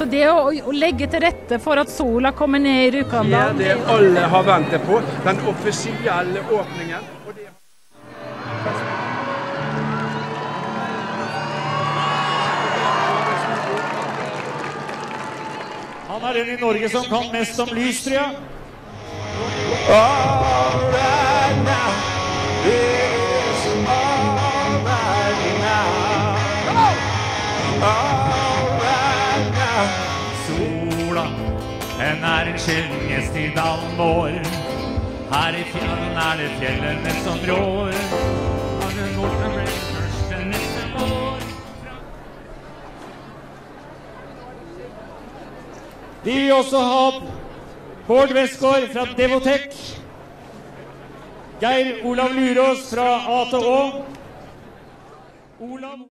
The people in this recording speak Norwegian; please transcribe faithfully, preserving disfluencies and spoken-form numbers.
Så det å, å legge til rette for at sola kommer ned i Rjukandalen. Det er det alle har ventet på, den offisielle åpningen. Og det... Han er den i Norge som kan mest om lys, tror jeg. All right now, it's all right now. All right now. Sola, den er en sjelden gjest i dalen vår. Her i fjellen er det fjellene som rår. Har den gått og ble første neste år. Vi vil også ha Bård Westgård fra Devotek, Geir Olav Lurås fra A til Å, Olav